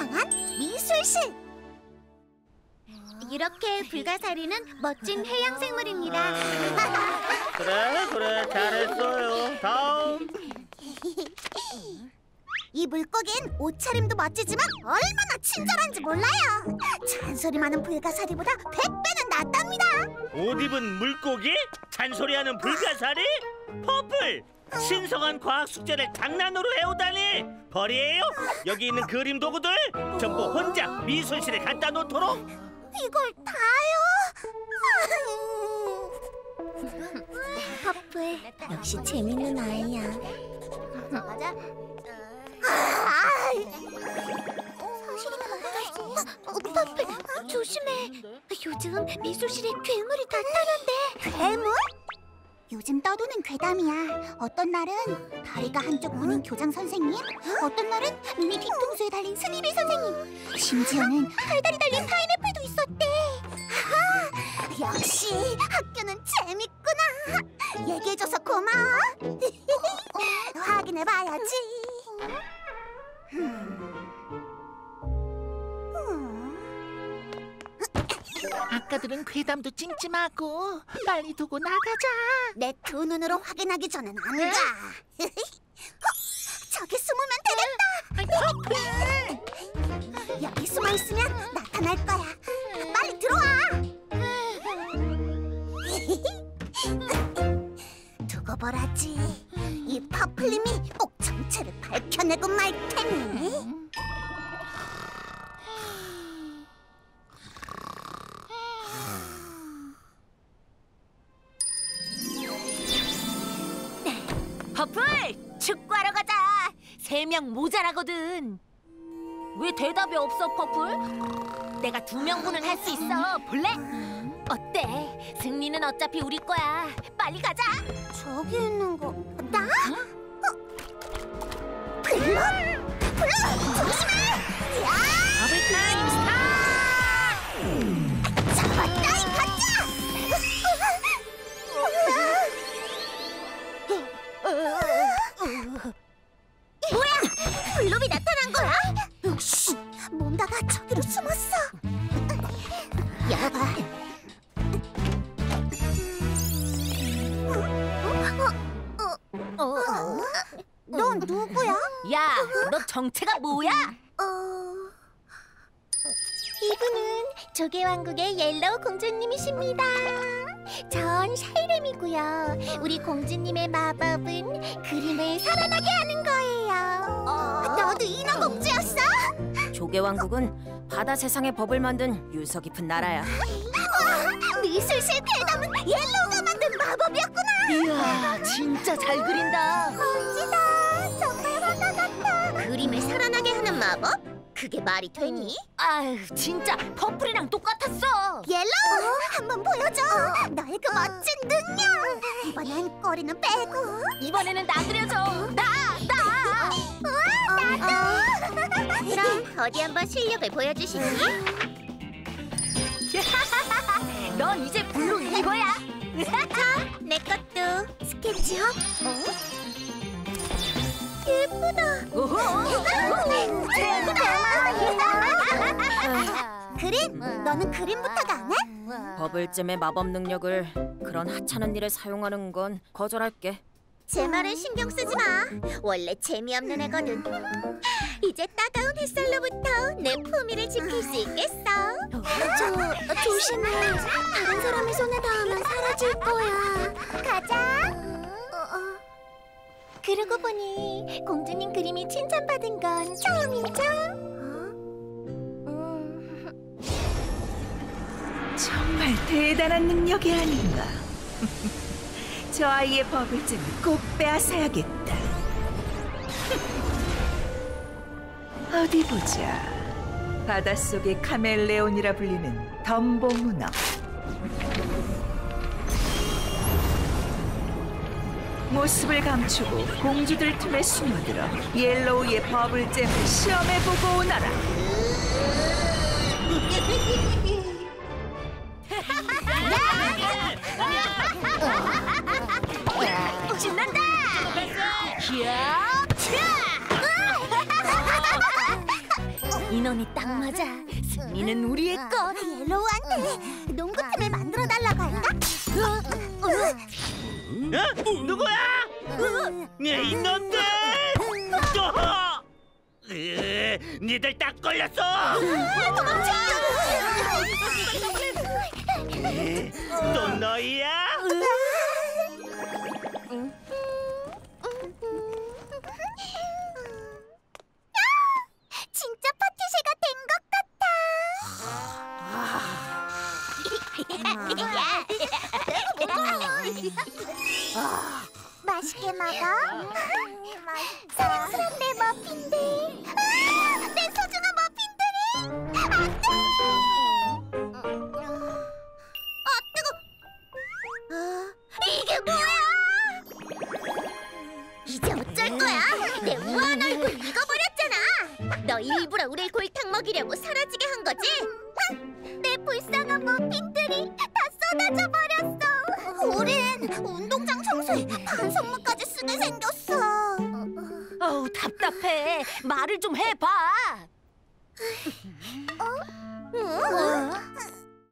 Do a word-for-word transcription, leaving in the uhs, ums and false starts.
향한 미술실. 이렇게 불가사리는 멋진 해양 생물입니다. 그래 그래 잘했어요. 다음. 이 물고기는 옷차림도 멋지지만 얼마나 친절한지 몰라요. 잔소리 많은 불가사리보다 백 배는 낫답니다. 옷 입은 물고기? 잔소리하는 불가사리? 퍼플! 신성한 과학 숙제를 장난으로 해오다니! 벌이에요? 여기 있는 그림 도구들 전부 혼자 미술실에 갖다 놓도록! 이걸 다요? 퍼플, 역시 재밌는 아이야. 맞아. 어, 퍼플, 조심해. 요즘 미술실에 괴물이 나타난대. 괴물? 요즘 떠도는 괴담이야. 어떤 날은 다리가 한쪽 문인 교장 선생님, 어떤 날은 눈이 뒤통수에 달린 스니비 선생님, 심지어는 팔다리 달린 파인애플도 있었대. 아하, 역시 학교는 재밌구나. 얘기해줘서 고마워. 확인해봐야지. 아까들은 괴담도 찜찜하고 빨리 두고 나가자. 내 두 눈으로 확인하기 전엔 안 가. 어, 저기 숨으면 되겠다. 여기 숨어 있으면 나타날 거야. 빨리 들어와. 두고 보라지. 이 퍼플님이 꼭 정체를 밝혀내고 말 테니. 퍼플, 축구하러 가자. 세 명 모자라거든. 왜 대답이 없어, 퍼플? 내가 두 명분은 할 수 있어. 볼래? 어때? 승리는 어차피 우리 거야. 빨리 가자. 저기 있는 거 나? 어? 블루? 블루 조심해! 야! 더블타임 스타! 잡았다 이 가짜! 뭐야? 블루비 나타난 거야? 쉿! 뭔가가 저기로 숨었어. 열어봐. 어? 어? 어? 넌 누구야? 야, 너 정체가 뭐야? 어... 이분은 조개왕국의 옐로우 공주님이십니다. 전 샤이렘이고요. 우리 공주님의 마법은 그림을 살아나게 하는 거예요. 어... 너도 인어공주였어? 조개왕국은 바다 세상의 법을 만든 유서 깊은 나라야. 와, 미술실 괴담은 옐로우가 만든 마법이었구나. 이야, 진짜 잘 그린다. 멋지다. 정말 화가 같아. 그림을 살아나게 하는 마법? 그게 말이 되니? 아유, 진짜 퍼플이랑 똑같았어. 옐로우, 한번 보여줘. 너의 그 멋진 능력. 이번엔 꼬리는 빼고. 이번에는 나 그려줘. 나, 나. 우와, 나도. 그럼 어디 한번 실력을 보여주시니? 너 이제 블루 이거야. 자, 내 것도 스케치업. 어? 예쁘다. 오호. 그림? 너는 그림부터가 안 해? 버블잼의 마법 능력을 그런 하찮은 일에 사용하는 건 거절할게. 제 말은 신경 쓰지 마. 원래 재미없는 애거든. 이제 따가운 햇살로부터 내 품위를 지킬 수 있겠어. 저, 조심해. 다른 사람의 손에 닿으면 사라질 거야. 가자. 그러고 보니 공주님 그림이 칭찬받은 건 처음이죠? 정말 대단한 능력이 아닌가. 저 아이의 버블잼을 꼭 빼앗아야겠다. 어디 보자. 바닷속의 카멜레온이라 불리는 덤보 문어. 모습을 감추고 공주들 틈에 숨어들어 옐로우의 버블잼을 시험해보고 오너라. 신난다! 야! 인원이 딱 맞아. 승리는 우리의 것. 옐로우한테 농구팀을 만들어 달라고 할까? 어? 누구야? 네 이놈들! 또! 으, 니들 딱 걸렸어! 으, 또 너희야? 진짜 파티쉐가 된 것 같아. 맛있게 먹어. 사랑스러운 내 머핀들. 아, 내 소중한 머핀들이. 안 돼. 아, 뜨거. 아, 이게 뭐야? 이제 어쩔 거야? 내 우아한 얼굴 익어버렸잖아. 너 일부러 우릴 골탕 먹이려고 사라지게 한 거지? 흥, 내 불쌍한 머핀들이 다 쏟아져 버렸어. 우린 운동장 청소에 반성문까지 쓰게 생겼어. 어우, 답답해. 말을 좀 해봐. 어?